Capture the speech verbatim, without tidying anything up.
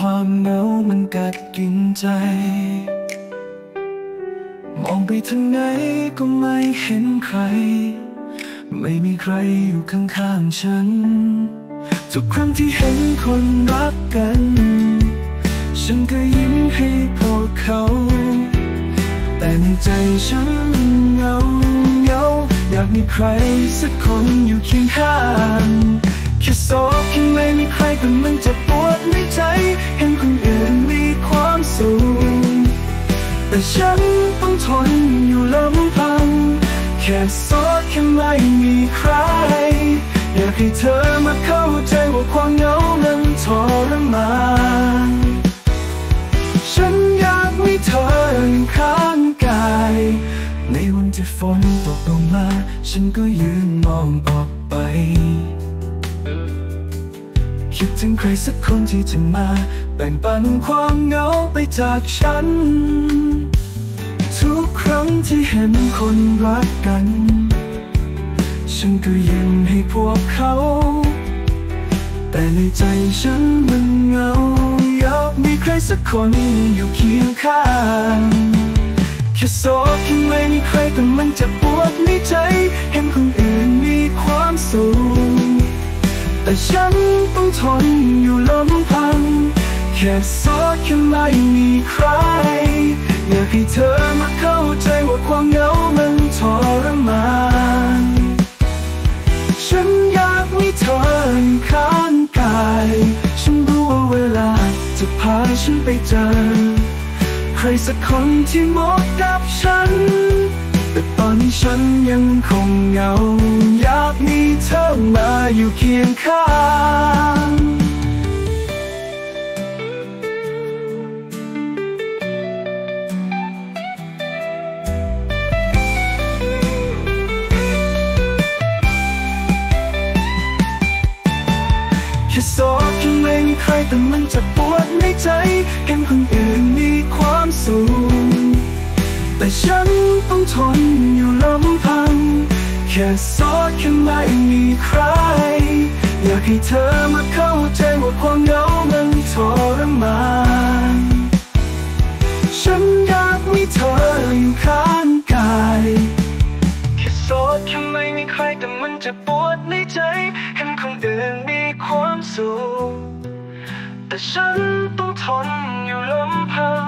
ความเหงามันกัดกินใจมองไปทางไหนก็ไม่เห็นใครไม่มีใครอยู่ข้างๆฉันทุกครั้งที่เห็นคนรักกันฉันก็ยิ้มให้พวกเขาแต่ในใจฉันเหงาเหงาอยากมีใครสักคนอยู่เคียงข้างแค่สอบแค่ไม่มีใครแต่มันจะปวดในใจเห็นคนอื่นมีความสุขแต่ฉันต้องทนอยู่ลำพังแค่สอบแค่ไม่มีใครอยากให้เธอมาเข้าใจว่าความเหงานั้นทรมานฉันอยากมีเธออยู่ข้างกายในวันที่ฝนตกลงมาฉันก็ยืนมองออกไปคิดถึงใครสักคนที่จะมาแบ่งปันความเหงาไปจากฉันทุกครั้งที่เห็นคนรักกันฉันก็ยิ้มให้พวกเขาแต่ในใจฉันมันเหงาอยากมีใครสักคนอยู่เคียงข้างแค่สอบแค่ไม่มีใครแต่มันจะปวดในใจเห็นคนอื่นมีความสุขแต่ฉันต้องทนอยู่ลำพังแค่สอบแค่ไม่มีใครอยากให้เธอมาเข้าใจว่าความเหงามันทรมานฉันอยากมีเธออยู่ข้างกายฉันรู้ว่าเวลาจะพาฉันไปเจอใครสักคนที่เหมาะกับฉันแต่ตอนนี้ฉันยังคงเหงาอยากมีเธอมาอยู่เคียงข้างแค่สอบแค่ไม่มีใครแต่มันจะปวดในใจเห็นคนอื่นมีความสุขแต่ฉันต้องทนอยู่ลำพังแค่สอบแค่ไม่มีใครอยากให้เธอมาเข้าใจว่าความเหงามันทรมานฉันอยากมีเธออยู่ข้างกายแค่สอบแค่ไม่มีใครแต่มันจะปวดในใจเห็นคนอื่นมีความสุขแต่ฉันต้องทนอยู่ลำพัง